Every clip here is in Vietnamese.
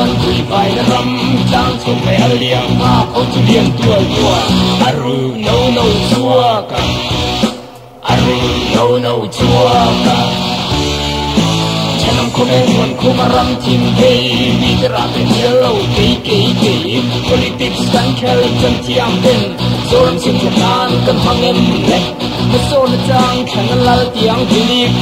กันคุยไปรำจางชมแม่เลี้ยงมาเขาจะเลี้ยงตัวอารุโนโนชัวกันอารุโนโนชัวกันฉันคงไม่ควรคุมรำทีมเฮวิตราเป็นเยลล์เก๋politics กันแค่จนที่อังเป็นโซนสิ่งที่นานกันพังเงินเล็กมาโซนจางแข่งกันละที่อังพิลิก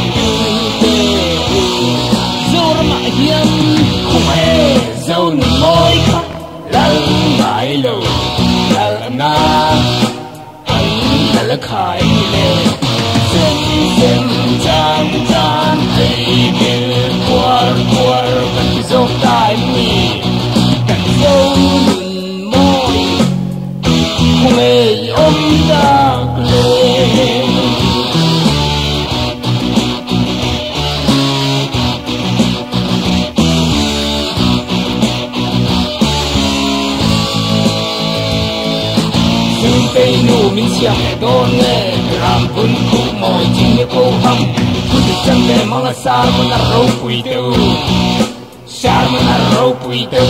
โซนมาเฮียนคงไม่โซนมอยค่ะลัลไม่รู้ลัลนาอันลัลขายเลยเส้นจานไอ้เบลควากันที่โซกตายมีกันโซนมอยคงไม่อมตากเลยTây nụ mình xiang mẹ đôn nghe làm quân khu mỏi chính như cô hâm cứ được chân về mong là xa mà là râu quỷ tư xa mà là râu quỷ tư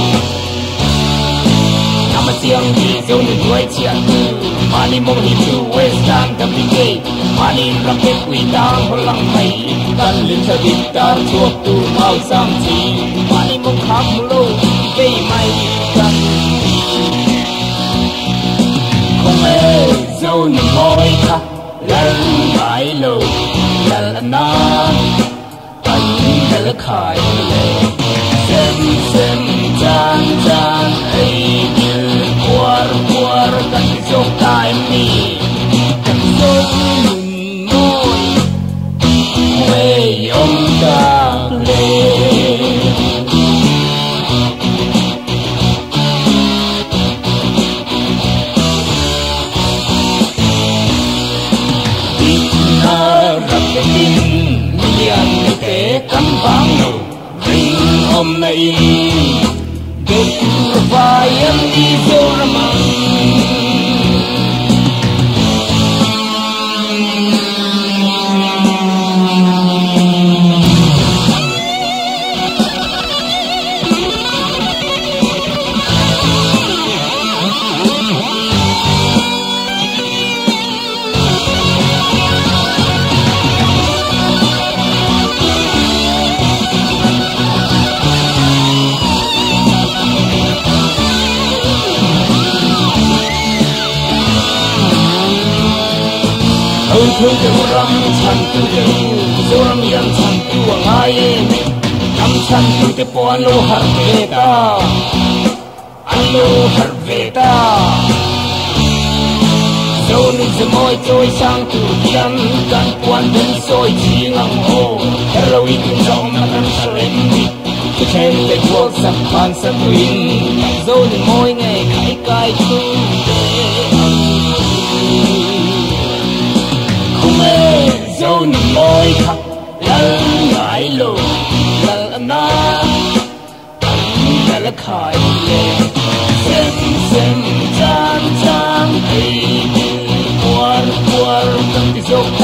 nằm ở xiang thì dâu nữ đuôi chiang tư mà đi mong hiệp tư western tâm đi kê mà đi làm kết quỷ tang hồ lăng mây tân linh thơ đi tang chuộc tu mau sang chi mà đi mong khắp mù lô cây mây tân dâu nằm môi khắc lần mãi lâu lần na anh đã khởi lệ xem chan ấy như qua cần dâu tai mi cần dâu nằm môi quê ông ta lệ Mian ke kambang ring om na in get vayan di soraman thương yêu rắm chăn tu yêu dâu rắm yan chăn tu ngay rắm chăn tu te po anu har veta dâu nu zemoy trôi sang tu kian kan quan đến soi chi ngang ho heroin trong nan salem tu chen te quốc sắc pan sắc win dâu nu môi nghe khai kai tu dâu nằm môi khắc lal ngải lù lal na anh đã khởi lệ xem chan ấy qua cần dâu